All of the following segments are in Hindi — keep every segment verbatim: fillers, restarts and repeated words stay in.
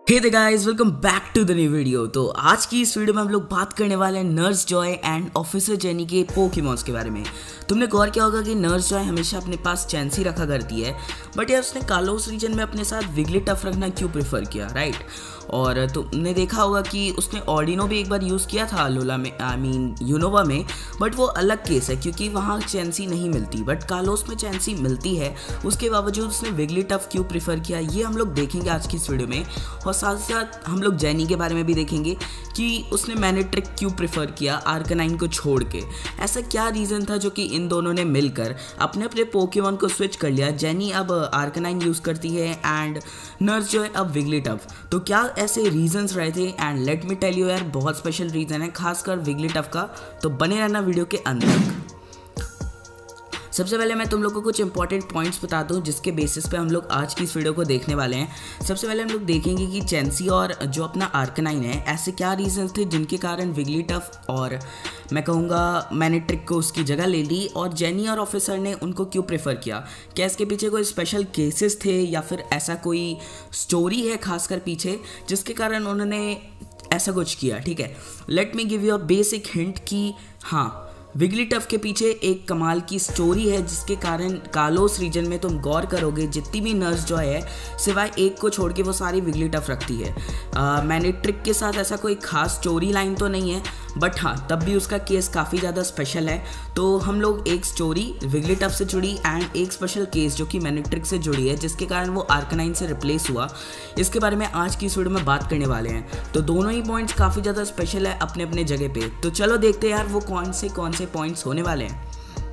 Hey the guys, welcome back to the new video. तो आज की इस वीडियो में हम लोग बात करने वाले हैं nurse Joy and officer Jenny के पोकेमॉन्स के बारे में। तुमने गौर किया होगा कि नर्स जॉय हमेशा अपने पास चैंसी रखा करती है, बट यार उसने कालोस रीजन में अपने साथ विगलेटफ रखना क्यों प्रेफर किया, राइट? और तुमने देखा होगा कि उसने ऑर्डिनो भी एक बार यूज़ किया था लोला में, आई मीन यूनोवा में, बट वो अलग केस है क्योंकि वहाँ चैंसी नहीं मिलती, बट कालोस में चैंसी मिलती है। उसके बावजूद उसने विगलेटफ क्यों प्रेफर किया, ये हम लोग देखेंगे आज की इस वीडियो में। और साथ साथ हम लोग जेनी के बारे में भी देखेंगे कि उसने मैनेट्रिक क्यों प्रेफर किया आर्कनाइन को छोड़ के। ऐसा क्या रीज़न था जो कि इन दोनों ने मिलकर अपने अपने पोकेमॉन को स्विच कर लिया। जेनी अब आर्कनाइन यूज़ करती है एंड नर्स जो है अब विगलेटफ। तो क्या ऐसे रीजंस रहे थे? And let me tell you यार, बहुत स्पेशल रीज़न है खासकर विगलेटफ का, तो बने रहना वीडियो के अंत तक। सबसे पहले मैं तुम लोग को कुछ इंपॉर्टेंट पॉइंट्स बता दूं जिसके बेसिस पे हम लोग आज की इस वीडियो को देखने वाले हैं। सबसे पहले हम लोग देखेंगे कि चैंसी और जो अपना आर्कनाइन है, ऐसे क्या रीजंस थे जिनके कारण विगलेटफ और मैं कहूँगा मैनेट्रिक को उसकी जगह ले ली, और जेनी और ऑफिसर ने उनको क्यों प्रेफर किया। क्या इसके पीछे कोई स्पेशल केसेस थे या फिर ऐसा कोई स्टोरी है खासकर पीछे जिसके कारण उन्होंने ऐसा कुछ किया? ठीक है, let me give you a basic hint कि हाँ, विगलेटफ के पीछे एक कमाल की स्टोरी है जिसके कारण कालोस रीजन में तुम गौर करोगे जितनी भी नर्स जॉय है सिवाय एक को छोड़ के वो सारी विगलेटफ रखती है। मैनेट्रिक के साथ ऐसा कोई खास स्टोरी लाइन तो नहीं है, बट हाँ तब भी उसका केस काफ़ी ज़्यादा स्पेशल है। तो हम लोग एक स्टोरी विगलेटफ से जुड़ी एंड एक स्पेशल केस जो कि मैनेट्रिक से जुड़ी है जिसके कारण वो आर्कनाइन से रिप्लेस हुआ, इसके बारे में आज की इस वीडियो में बात करने वाले हैं। तो दोनों ही पॉइंट्स काफ़ी ज़्यादा स्पेशल है अपने अपने जगह पे। तो चलो देखते हैं यार वो कौन से कौन से पॉइंट्स होने वाले हैं।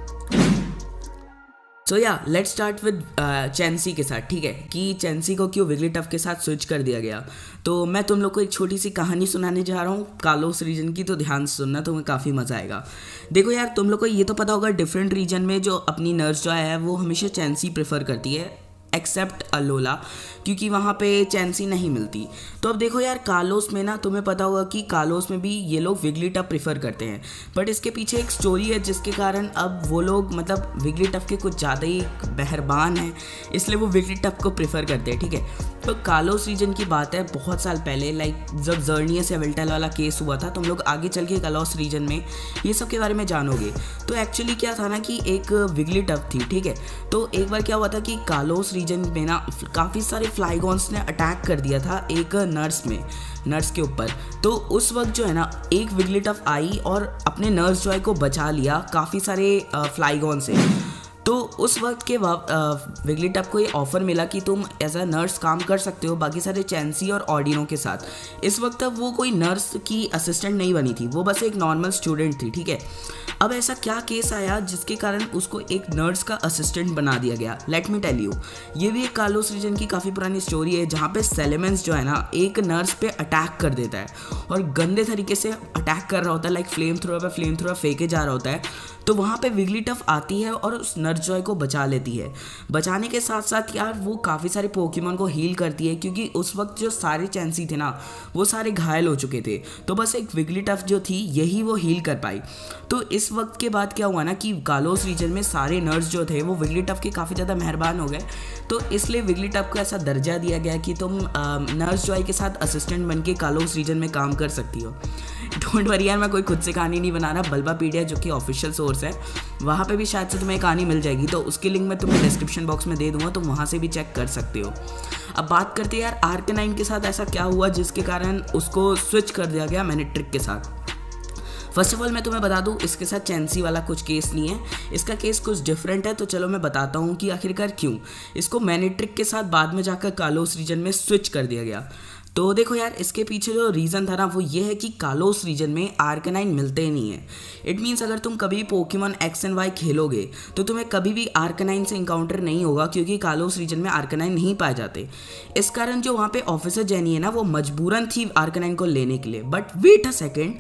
सो या लेट्स स्टार्ट विद चैंसी के साथ। ठीक है, कि चैंसी को क्यों विगलेटफ के साथ स्विच कर दिया गया। तो मैं तुम लोग को एक छोटी सी कहानी सुनाने जा रहा हूँ कालोस रीजन की, तो ध्यान से सुनना, तुम्हें काफ़ी मज़ा आएगा। देखो यार, तुम लोग को ये तो पता होगा डिफरेंट रीजन में जो अपनी नर्स जो है वो हमेशा चैंसी प्रेफर करती है एक्सेप्ट अलोला, क्योंकि वहाँ पे चैंसी नहीं मिलती। तो अब देखो यार, कालोस में ना तुम्हें पता होगा कि कालोस में भी ये लोग विगलेटफ प्रेफर करते हैं, बट इसके पीछे एक स्टोरी है जिसके कारण अब वो लोग मतलब विगलेटफ के कुछ ज़्यादा ही मेहरबान हैं, इसलिए वो विगलेटफ को प्रेफर करते हैं। ठीक है, तो कालोस रीजन की बात है बहुत साल पहले, लाइक जब जर्नियस एविल्टल वाला केस हुआ था। तुम लोग आगे चल के कालोस रीजन में ये सब के बारे में जानोगे। तो एक्चुअली क्या था ना कि एक विगलेटफ थी। ठीक है, तो एक बार क्या हुआ था कि कालोस रीजन में ना काफ़ी सारे फ्लाइगॉन्स ने अटैक कर दिया था एक नर्स में नर्स के ऊपर। तो उस वक्त जो है ना एक विगलेटफ आई और अपने नर्स जॉय को बचा लिया काफ़ी सारे फ्लाइगॉन से। तो उस वक्त के विगलेटफ को ये ऑफ़र मिला कि तुम एज अ नर्स काम कर सकते हो बाकी सारे चैंसी और ऑर्डिनो के साथ। इस वक्त अब वो कोई नर्स की असिस्टेंट नहीं बनी थी, वो बस एक नॉर्मल स्टूडेंट थी। ठीक है, अब ऐसा क्या केस आया जिसके कारण उसको एक नर्स का असिस्टेंट बना दिया गया। लेट मी टेल यू, ये भी एक कालोस रीजन की काफ़ी पुरानी स्टोरी है जहाँ पे सेलेमेंस जो है ना एक नर्स पे अटैक कर देता है और गंदे तरीके से अटैक कर रहा होता है, लाइक फ्लेम थ्रोअर पे फ्लेम थ्रोअर फेंके जा रहा होता है। तो वहाँ पे विगलेटफ आती है और उस नर्स जॉय को बचा लेती है। बचाने के साथ साथ यार वो काफ़ी सारे पोकेमॉन को हील करती है, क्योंकि उस वक्त जो सारे चैंसी थे ना वो सारे घायल हो चुके थे, तो बस एक विगलेटफ जो थी यही वो हील कर पाई। तो इस वक्त के बाद क्या हुआ ना कि कालोस रीजन में सारे नर्स जो थे वो विगलेटफ के काफ़ी ज़्यादा मेहरबान हो गए। तो इसलिए विगलेटफ को ऐसा दर्जा दिया गया कि तुम नर्स जॉय के साथ असिस्टेंट बन के कालोस रीजन में काम कर सकती हो। डोंट वरी यार, मैं कोई खुद से कहानी नहीं बना रहा, बल्बापीडिया जो कि ऑफिशियल सोर्स है वहाँ पे भी शायद से तुम्हें कहानी मिल जाएगी, तो उसकी लिंक मैं तुम्हें डिस्क्रिप्शन बॉक्स में दे दूंगा, तो वहाँ से भी चेक कर सकते हो। अब बात करते हैं यार आर्कनाइन के साथ ऐसा क्या हुआ जिसके कारण उसको स्विच कर दिया गया मैनेट्रिक के साथ। फर्स्ट ऑफ ऑल मैं तुम्हें बता दूं, इसके साथ चैंसी वाला कुछ केस नहीं है, इसका केस कुछ डिफरेंट है। तो चलो मैं बताता हूँ कि आखिरकार क्यों इसको मैनेट्रिक के साथ बाद में जाकर कालोस रीजन में स्विच कर दिया गया। तो देखो यार, इसके पीछे जो रीज़न था ना वो ये है कि कालोस रीजन में आर्कनाइन मिलते ही नहीं है। इट मीन्स अगर तुम कभी पोकेमॉन एक्स एंड वाई खेलोगे तो तुम्हें कभी भी आर्कनाइन से इंकाउंटर नहीं होगा, क्योंकि कालोस रीजन में आर्कनाइन नहीं पाए जाते। इस कारण जो वहाँ पे ऑफिसर जेनी है ना वो मजबूरन थी आर्कनाइन को लेने के लिए। But wait a second,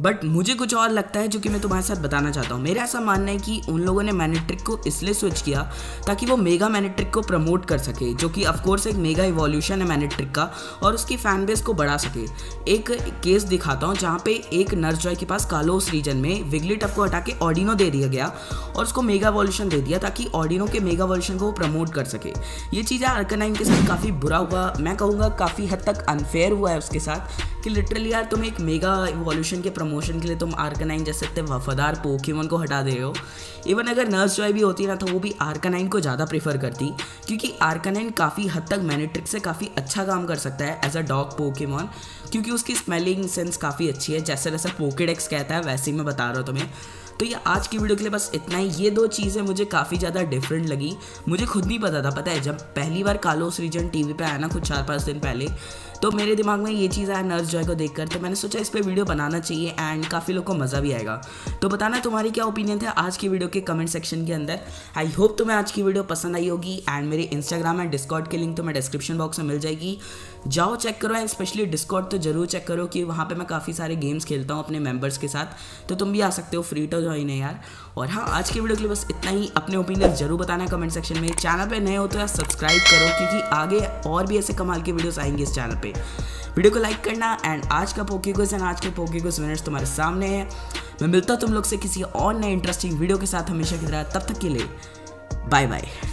but मुझे कुछ और लगता है जो कि मैं तुम्हारे साथ बताना चाहता हूँ। मेरा ऐसा मानना है कि उन लोगों ने मैनेट्रिक को इसलिए स्विच किया ताकि वो मेगा मैनेट्रिक को प्रमोट कर सके, जो कि ऑफकोर्स एक मेगा इवोल्यूशन है मैनेट्रिक का, और उसकी फैन बेस को बढ़ा सके। एक केस दिखाता हूँ जहाँ पे एक नर्सजॉय के पास कालोस रीजन में विगलीटफ को हटा के ऑर्डिनो दे दिया गया और उसको मेगा इवोल्यूशन दे दिया ताकि ऑर्डिनो के मेगा इवोल्यूशन को वो प्रमोट कर सके। ये चीज़ें आर्कानाइन के साथ काफ़ी बुरा हुआ, मैं कहूँगा काफ़ी हद तक अनफेयर हुआ है उसके साथ, कि लिटरली यार तुम एक मेगा इवोल्यूशन के प्रमोशन के लिए तुम आर्कानाइन जैसे इतने वफादार पोकेमॉन को हटा दे रहे हो। इवन अगर नर्सजॉय भी होती ना तो वो भी आर्कानाइन को ज़्यादा प्रेफर करती, क्योंकि आर्कानाइन काफ़ी हद तक मैनेट्रिक से काफ़ी अच्छा काम कर सकता है एज अ डॉग पोकेमॉन, क्योंकि उसकी स्मेलिंग सेंस काफ़ी अच्छी है। जैसे जैसे पोकेडेक्स कहता है वैसे ही मैं बता रहा हूँ तुम्हें। तो ये आज की वीडियो के लिए बस इतना ही। ये दो चीज़ें मुझे काफ़ी ज़्यादा डिफरेंट लगी, मुझे खुद नहीं पता था। पता है जब पहली बार कालोस रीजन टीवी पे आया ना कुछ चार पाँच दिन पहले, तो मेरे दिमाग में ये चीज़ आया नर्सजॉय को देखकर, तो मैंने सोचा इस पर वीडियो बनाना चाहिए एंड काफ़ी लोग को मज़ा भी आएगा। तो बताना तुम्हारी क्या ओपिनियन थे आज की वीडियो के कमेंट सेक्शन के अंदर। आई होप तुम्हें आज की वीडियो पसंद आई होगी एंड मेरे इंस्टाग्राम एंड डिस्कॉर्ड की लिंक तुम्हें डिस्क्रिप्शन बॉक्स में मिल जाएगी, जाओ चेक करो। एंड स्पेशली डिस्कॉर्ड तो जरूर चेक करो कि वहाँ पे मैं काफ़ी सारे गेम्स खेलता हूँ अपने मेंबर्स के साथ, तो तुम भी आ सकते हो, फ्री तो ज्वाइन है यार। और हाँ, आज की वीडियो के लिए बस इतना ही। अपने ओपिनियन जरूर बताना कमेंट सेक्शन में। चैनल पे नए हो तो यार सब्सक्राइब करो, क्योंकि आगे और भी ऐसे कमाल के वीडियोस आएंगे इस चैनल पे। वीडियो को लाइक करना एंड आज का पोकेगोस एंड आज के पोकेगोस विनर्स तुम्हारे सामने है। मैं मिलता हूँ तुम लोग से किसी और नए इंटरेस्टिंग वीडियो के साथ हमेशा की तरह। तब तक के लिए बाय बाय।